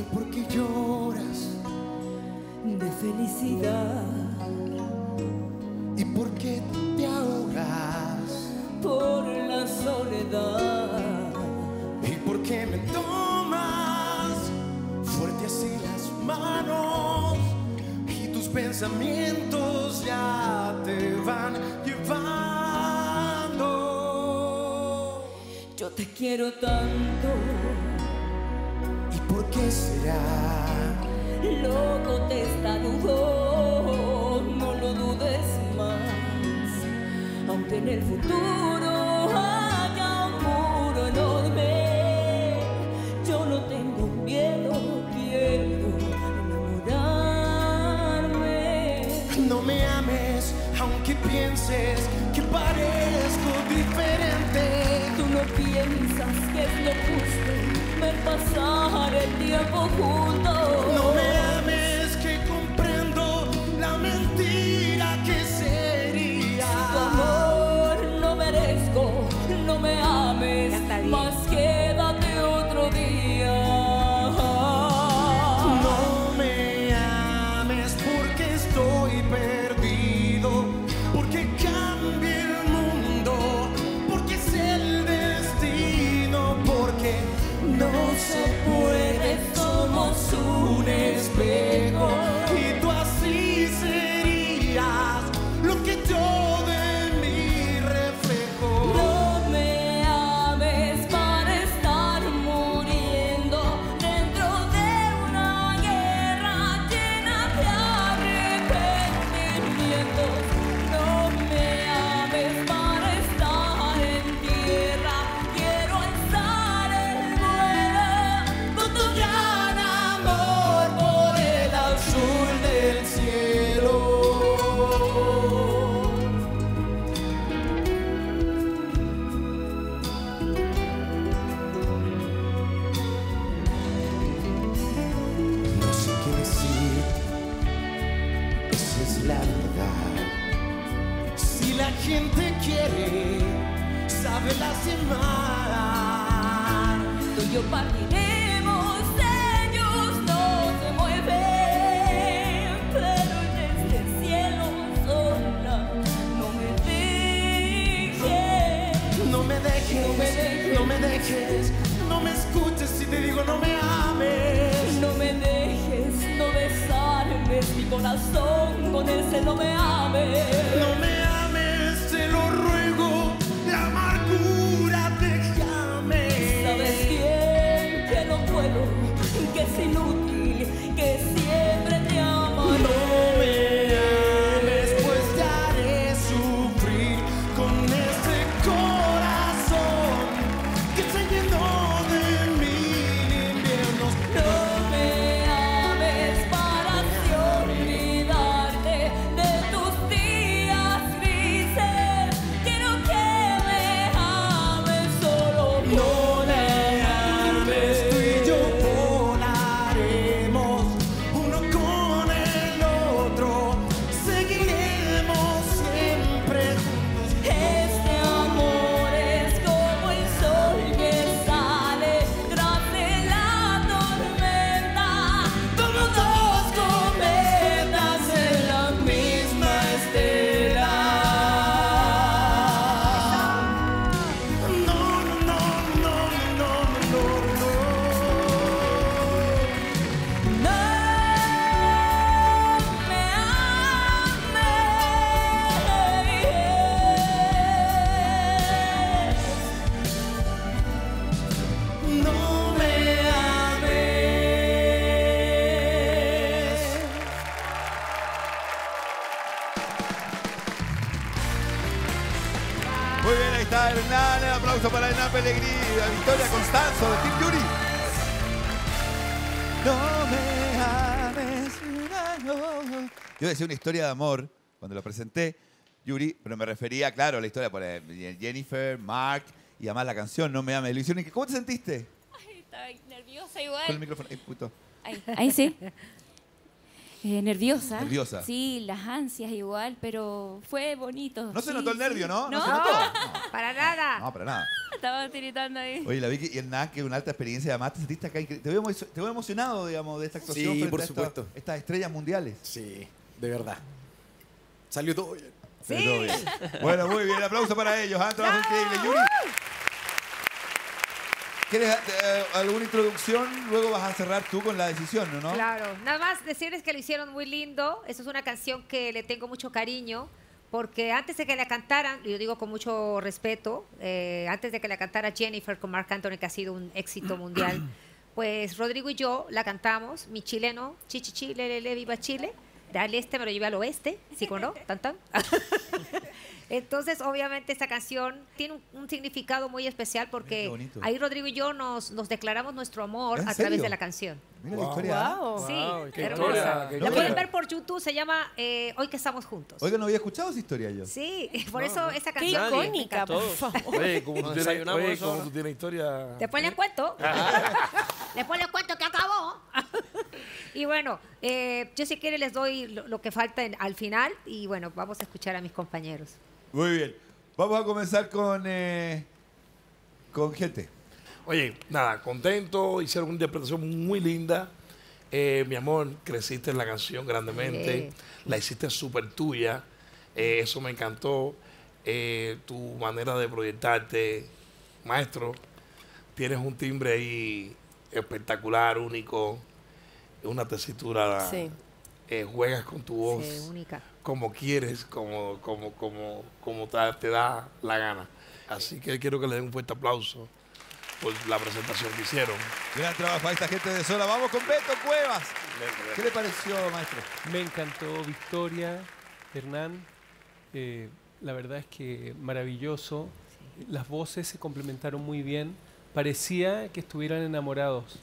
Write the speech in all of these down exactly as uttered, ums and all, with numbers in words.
por qué lloras de felicidad. ¿Y por qué te ahogas? Por la soledad. ¿Y por qué me tomas fuerte así las manos? Y tus pensamientos ya te van llevando. Yo te quiero tanto. ¿Y por qué será? Loco testarudo, no lo dudes más. Aunque en el futuro haya un muro enorme, yo no tengo miedo, quiero enamorarme. No me ames, aunque pienses que parezco diferente. Tú no piensas que es lo justo ver pasar el tiempo juntos. No me ames, que comprendo la mentira que sería. Tu amor no merezco, no me ames, más quédate otro día. No me ames porque estoy perdido, porque cambia el mundo, porque es el destino, porque no se puede, somos un espejo y tú así serías lo que yo de mí reflejo. No me ames para estar muriendo dentro de una guerra llena de arrepentimientos. No me ames para estar en tierra, quiero estar en vuelo con tu gran amor por el azul del cielo. No sé qué decir, esa es la verdad. Si la gente quiere, sabe lastimar. Tú y yo partiremos, ellos no se mueven, pero en este cielo sola no me dejes. No me dejes, No me dejes. no me dejes, no me escuches si te digo no me ames. No me dejes, no desarmes mi corazón, con ese no me ames. No me ames, te lo ruego, la amargura déjame. ¿Sabes bien que no puedo, que es inútil, que siempre te amaré? No me ames, pues te haré sufrir con este corazón que se llenó de mil inviernos. No me ames para así olvidarte de tus días grises. Quiero que me ames solo. No me ames, tú y yo volaremos uno con el otro, seguiremos siempre juntos. Este amor es como el sol que sale tras de la tormenta, como dos cometas en la misma estela. No, no, no, no, no, no, no. No me ames. No me ames. Muy bien, ahí está Hernán. Un aplauso para Hernán Pellegrini. La Victoria Constanzo de Team Yuri. No me ames. No. Yo decía una historia de amor cuando lo presenté, Yuri, pero me refería, claro, a la historia por eh, Jennifer, Mark y además la canción No me ames. Lo hicieron. ¿Cómo te sentiste? Ay, estaba nerviosa igual. Con el micrófono. Ay, puto. Ahí, ahí sí. Eh, nerviosa. Nerviosa. Sí, las ansias igual, pero fue bonito. No se Sí, notó el sí. nervio, ¿no? No, se notó. Para nada. No, para nada. estaba tiritando ahí. Oye, la Vicky y Hernán, que es una alta experiencia, además te sentiste acá, incre- te veo, muy- te veo emocionado, digamos, de esta actuación Sí, frente por a esta- supuesto. estas estrellas mundiales. Sí, de verdad. Salió todo bien. Pero todo bien. Bueno, muy bien, aplauso para ellos, ¿ah? Trabajo increíble. Yuri, ¿quieres eh, alguna introducción? Luego vas a cerrar tú con la decisión, ¿no? Claro, nada más decirles que lo hicieron muy lindo. Eso es una canción que le tengo mucho cariño, porque antes de que la cantaran, yo digo con mucho respeto, eh, antes de que la cantara Jennifer con Marc Anthony, que ha sido un éxito mundial, pues Rodrigo y yo la cantamos, mi chileno, chichichi, le, le, le, viva Chile, al este me lo llevé al oeste, ¿sí o no? Tan, tan. Entonces, obviamente, esta canción tiene un, un significado muy especial porque Qué bonito. ahí Rodrigo y yo nos, nos declaramos nuestro amor ¿En a serio? través de la canción. Mira Wow. la historia. Wow. Sí, Wow, qué hermosa. historia, qué La historia. pueden ver por YouTube, se llama eh, Hoy que estamos juntos. Oiga, no había escuchado esa historia yo. Sí, por No, eso no. esa Qué canción. icónica, por Todos. favor. Oye, como tú Nos tienes, desayunamos oye, eso como ahora. tú tienes historia. Después les cuento. Después les cuento que acabó. Y bueno, eh, yo si quiere les doy lo, lo que falta en- al final y bueno, vamos a escuchar a mis compañeros. Muy bien. Vamos a comenzar con, eh, con gente. Oye, nada, contento, hicieron una interpretación muy linda. Eh, mi amor, creciste en la canción grandemente, Sí. la hiciste súper tuya, eh, eso me encantó. Eh, tu manera de proyectarte, maestro, tienes un timbre ahí espectacular, único, una tesitura, Sí. eh, juegas con tu voz Sí, única. como quieres, como, como, como, como te, te da la gana. Así que quiero que le den un fuerte aplauso por la presentación que hicieron. Gran trabajo a esta gente de Sola. Vamos con Beto Cuevas. ¿Qué le pareció, maestro? Me encantó Victoria, Hernán. Eh, la verdad es que maravilloso. Las voces se complementaron muy bien. Parecía que estuvieran enamorados.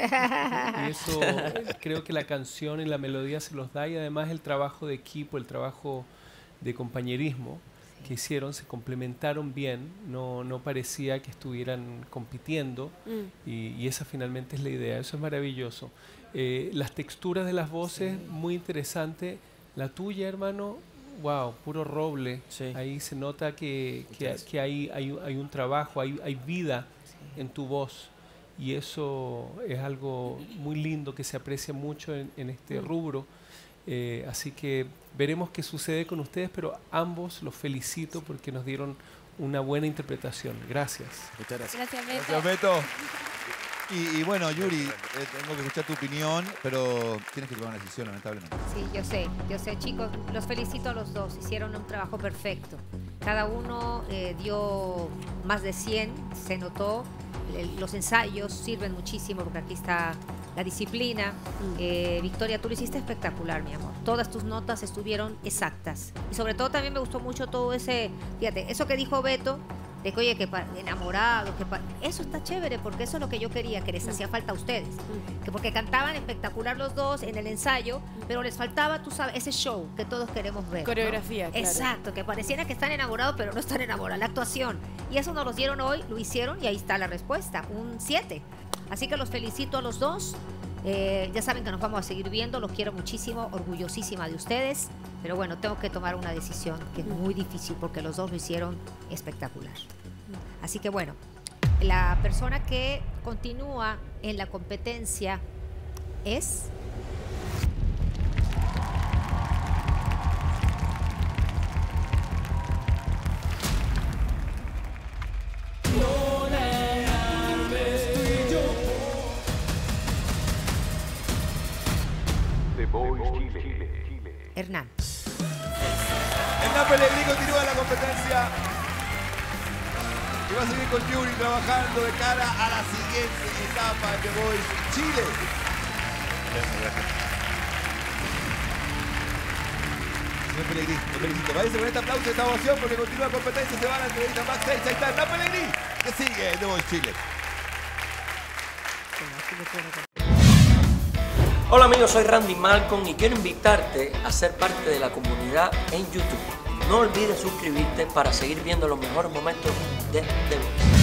Y eso eh, creo que la canción y la melodía se los da y además el trabajo de equipo, el trabajo de compañerismo que hicieron se complementaron bien, no, no parecía que estuvieran compitiendo Mm. y, y esa finalmente es la idea, eso es maravilloso. Eh, las texturas de las voces, muy interesante. La tuya, hermano, wow, puro roble. Sí. Ahí se nota que, que, Gracias. que hay, hay, hay un trabajo, hay, hay vida en tu voz. Y eso es algo muy lindo que se aprecia mucho en, en este rubro. Eh, así que veremos qué sucede con ustedes, pero ambos los felicito porque nos dieron una buena interpretación. Gracias. Muchas gracias. Gracias, Beto. Gracias, Beto. Y, y bueno, Yuri, eh, tengo que escuchar tu opinión, pero tienes que tomar una decisión, lamentablemente. Sí, yo sé, yo sé, chicos, los felicito a los dos, hicieron un trabajo perfecto. Cada uno eh, dio más de cien, se notó. El- los ensayos sirven muchísimo porque aquí está la disciplina. Eh, Victoria, tú lo hiciste espectacular, mi amor. Todas tus notas estuvieron exactas. Y sobre todo también me gustó mucho todo ese, fíjate, eso que dijo Beto, de que oye, que pa- enamorado, que pa- eso está chévere porque eso es lo que yo quería, que les hacía falta a ustedes. Que porque cantaban espectacular los dos en el ensayo, pero les faltaba, tú sabes, ese show que todos queremos ver. ¿no? Coreografía, claro. Exacto, que pareciera que están enamorados, pero no están enamorados. La actuación. Y eso nos los dieron hoy, lo hicieron y ahí está la respuesta, un siete. Así que los felicito a los dos. Eh, ya saben que nos vamos a seguir viendo, los quiero muchísimo, orgullosísima de ustedes. Pero bueno, tengo que tomar una decisión que es muy difícil porque los dos lo hicieron espectacular. Así que bueno, la persona que continúa en la competencia es... Hernán. Hernán Pellegrini continúa en la competencia y va a seguir con Yuri trabajando de cara a la siguiente etapa de The Voice Chile. Señor Pellegrini, lo felicito. Váyase con este aplauso y esta ovación porque continúa la competencia, se va a la entrevista backstage. Ahí está Hernán Pellegrini, que sigue en The Voice Chile. Hola amigos, soy Randy Malcolm y quiero invitarte a ser parte de la comunidad en YouTube. No olvides suscribirte para seguir viendo los mejores momentos de The Voice.